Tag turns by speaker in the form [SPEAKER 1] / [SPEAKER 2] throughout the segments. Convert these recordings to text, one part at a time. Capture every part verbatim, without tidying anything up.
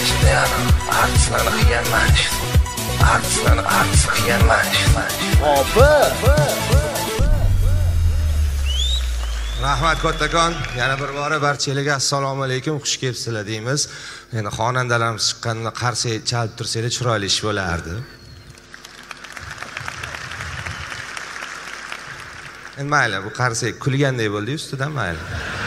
[SPEAKER 1] işte yani. Artistlarni qilganman işte. Artistlarni artist qilganman işte.
[SPEAKER 2] Opa!
[SPEAKER 3] Rahmat kattakon, yana bir bora barchalarga assalomu alaykum, xush kelibsizlar deymiz. Endi xonandalarimiz chiqqanda qarsak chalib tursanglar chiroyli ish bo'lardi. Endi mayli, bu qarsak kulgandek bo'ldi ustidan mayli.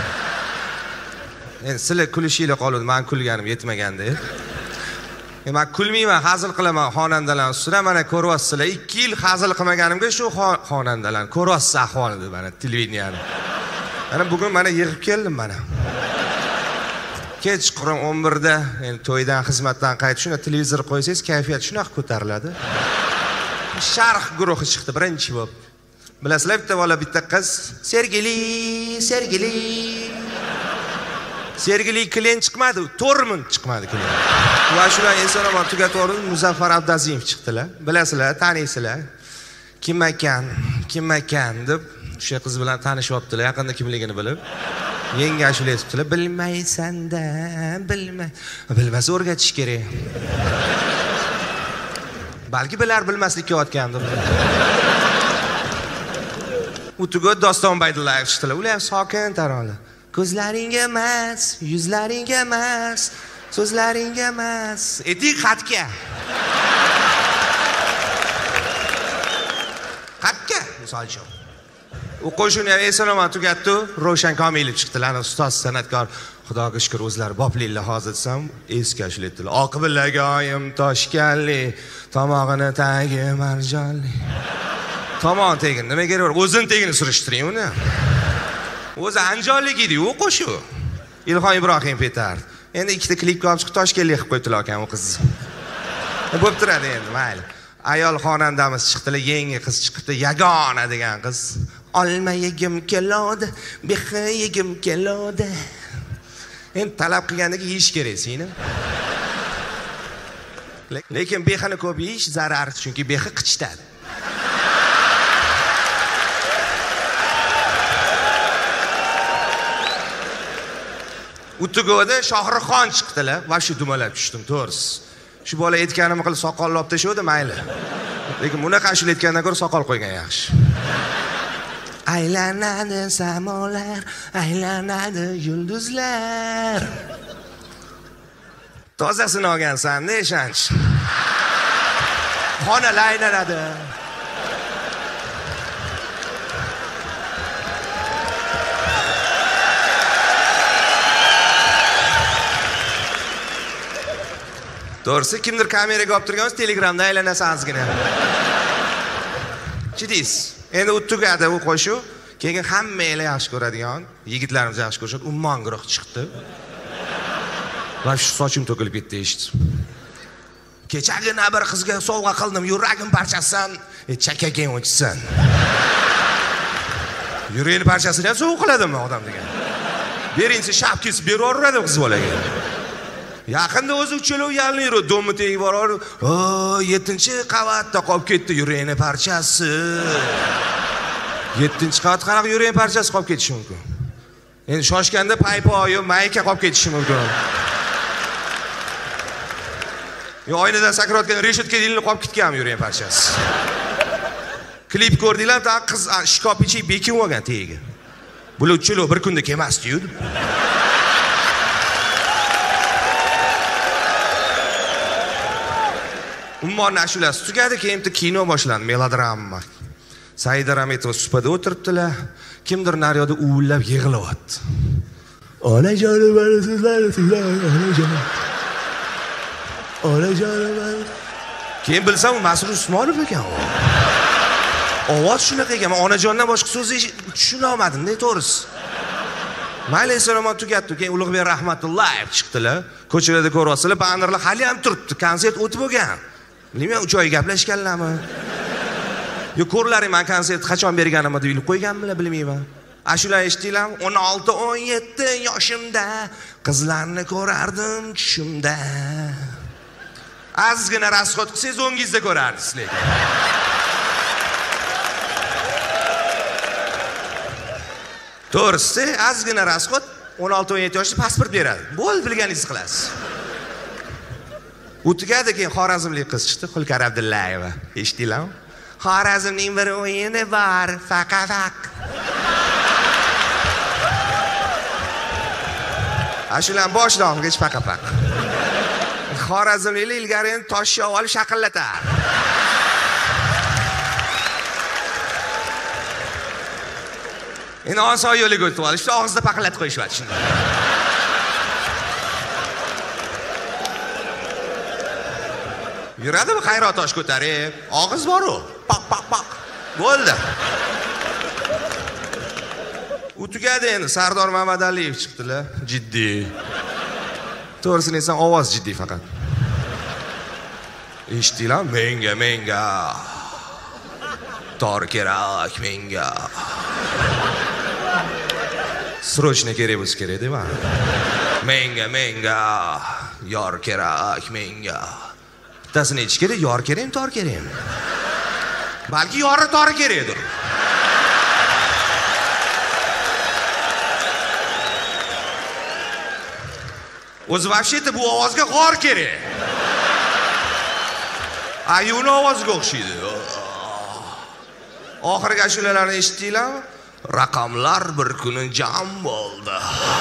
[SPEAKER 3] Endi sizlar kulishinglar qoldi, men kulganim yetmaganda. E men kulmayman, hazil qilaman xonandalar ustida. Mana ko'ryapsizlar, ikki yil hazil qilmaganimga shu xonandalar ko'ryapsiz ahvolini mana televideniyani. Mana bugun mana yig'ib keldim mana. Kechqurun o'n birda endi to'ydan xizmatdan qaytib shuna televizor qo'ysangiz kayfiyat shunaqa ko'tariladi. Sharh guruhi chiqdi birinchi bo'lib. Bilasizlar, bitta bola bitta qiz Sergeli, Sergeli. Sergeli kliyen chiqmadi, Tormund chiqmadi kliyen. Va shular eson-omon tugatib o'rib Muzaffar Abdazimov chiqdilar. Bilasizlar, taniysizlar. Kim ekan, kim ekan deb o'sha qiz bilan tanishyaptilar, yaqinda kimligini bilib. Yangi ashula aytibdilar, bilmaysan-da, bilmay. Bilmasa o'rgatish kerak. Balki bilar bilmaslikka yotgandir. Utugo Doston Baydullayev chiqdilar. Ular ham sokin tarona. Ko'zlaringga emas, yuzlaringga emas, so'zlaringga emas, etik xatga. Xatga, misol uchun. U qo'shini eson-omon tugatdi, Ravshan Komilov chiqdilar, ustoz san'atkor. Xudoga shukr, o'zlari boplinglar hozir desam, eski ashula aytdilar. Oqibillagoyim toshkanli, tomog'ini tagi marjonli. Tomon tegin, nima kerak bor? O'zini tegini surishtiring uni. O'zi anjonlik edi-ku qo'shuv. Ilhom Ibrohimov aytardi. Endi ikkita klipga olib chiqib Toshkentlik qilib qo'ydilar ekan u qizni. Bo'p turadi endi, mayli. Ayol xonandamiz chiqdilar, yangi qiz chiqibdi, Yagona degan qiz. Olma yegim keladi, behi yegim keladi. Endi talab qilgandagi yeyish kerak seni. Lekin behini ko'p yeyish zarar, chunki behi qichitadi. Utugoda Shohruxxon chiqdilar, va shu dumalab tushdim, to'g'risi. Shu bola aytganimni qilib soqol olib tashlaydi, mayli. Lekin bunaqa ashula aytgandan ko'ra soqol qo'ygan yaxshi. Aylanadi samolar, aylanadi yulduzlar. Tozasini olgansan-da, ishonch. Xonalar aylanadi. Doğrusu kimdir kameraga olib turgansiz, Telegramda aylanasiz ozgina. Chidis. Endi u tugadi u qo'shuv. Keyin hammalar yaxshi ko'radigan, yigitlarimiz yaxshi ko'rishadi, Ummon guruh chiqdi. Va shu sochim to'kilib ketdi eshitdi. Kechagina bir qizga sovg'a qildim, yuragim parchasidan, chakaging o'chsin. Yuragini parchasini ham sovg'a qiladimi odam degan. Berinchi shapkasi beraveradi qiz bolaga. Yaqinda o'zi uchalov yaliniro, do'mni tegib borar. O, yettinchi qavatda qolib ketdi yuragini parchasi. yettinchi qavat qanaqa yuragini parchasi qolib ketishi mumkin? Endi shoshganda paypoyi, mayka qolib ketishi mumkin. Yo, oynadan sakrayotgan reshetka dilini qolib ketgan yuragini parchasi. Klip ko'rdinglar, ta qiz shkop ichiga bekib olgan tegiga. Bular uchalov bir kunda kelmasdi-yu. Ummon ashulasi tugadi, keyin kino boshlandi, melodrama. Saida Rametova supada o'tiribdilar. Kimdir naryoqda uvillab yig'layapti. Onajonim meni sizlarni suylayman, onajonim. Onajonim. Keyin bilsam, Masrur Usmonov ekan u. Ovoz shunaqa ekan, men onajondan boshqa so'z tushuna olmadim-da, to'g'risi. Mayli, eson-omon tugatdi. Keyin Ulug'bek Rahmatullayev chiqdilar. Ko'chalarda ko'ryapsizlar, bannerlar hali ham turibdi. Konsert o'tib bo'lgan. Bilmayman, uch oy gaplashganlarmi? Yo, ko'rlaring, men konsert qachon berganimni bilib qo'yganmilar, bilmayman. Ashular eshitdinglarmi? o'n olti o'n yetti yoshimda qizlarni ko'rardim tushimda. Azgina rasxot qilsangiz o'ngingizda ko'rardingiz lekin. To'g'risi, azgina rasxot o'n olti o'n yetti yoshda pasport beradi. Bo'ldi, bilganingizni qilasiz. O'tgadi, keyin Xorazmlik qiz chiqdi, Xulkar Abdullayeva. Eshitdinglarmi? Xorazmning bir o'yini bor, faqat. Ashulan boshlang'ich faqat. Xorazmlik ilgari tosh olib shaqillatar. Endi oson yo'liga o'tib olishdi, og'zida paqillatib qo'yishadi shunda. Yuradimi Xayrot tosh ko'tarib? Og'iz bor-ku. Paq paq paq. Bo'ldi. O'tgadi endi Sardor Mamadaliyev chiqdilar, jiddiy. To'g'risini aytsam, ovoz jiddiy faqat. Eshitdinglar? Menga, menga. Tor kerak menga. Srochni kerak bo'lsa kerak deyman. Menga, menga. Yor kerak menga. Bittasini aytish kerak, yor kerakmi, tor kerakmi? Balki yori tori kerakdir. O'zi vashiyda bu ovozga g'or kerak. Ayuni ovoziga o'xshaydi. Oxirgi ashulalarni eshitdinglarmi? Raqamlar bir kuni jam bo'ldi.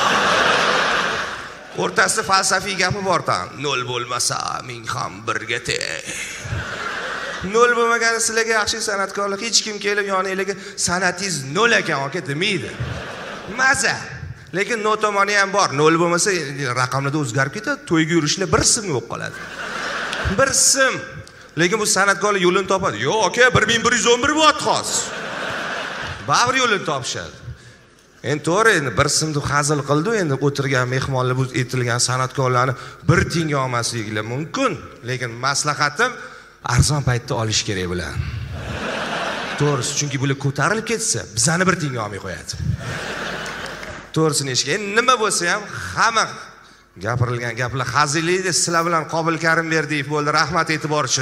[SPEAKER 3] O'rtasida falsafiy gapi bor tan. Nol bo'lmasa, ming ham birga teng. Nol bo'lmagani sizlarga yaxshi san'atkorlar hech kim kelib yoningizga san'atingiz nol ekan aka demaydi. Maza. Lekin no tomoni ham bor. Nol bo'lmasa raqamlarda o'zgarib ketadi, to'yga yurishlar bir sim bo'lib qoladi. Bir sim. Lekin bu san'atkorlar yo'lini topadi. Yo'q aka, bir ming bir yuz o'n bir bo'lyapti xos. Baribir yo'lini topishadi. Endi to'g'ri, endi bir simni hazil qildi, endi o'tirgan mehmonlar bu etilgan san'atkorlarni bir tiyinga olmasligiga mumkin. Lekin maslahatim arzon paytda olish kerak bular. To'g'risi, chunki bular ko'tarilib ketsa, bizani bir tiyinga olmay qo'yadi. To'g'risini eshitgan. Endi nima bo'lsa ham hamma gapirilgan gaplar hazilli, sizlar bilan Qobil Karimberdiyev bo'ldi. Rahmat e'tibor uchun.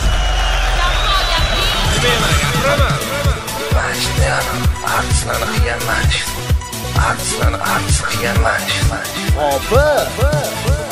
[SPEAKER 1] Artistlarni qiyam manish. Artistlarni artist qiyam manish.
[SPEAKER 2] Opa.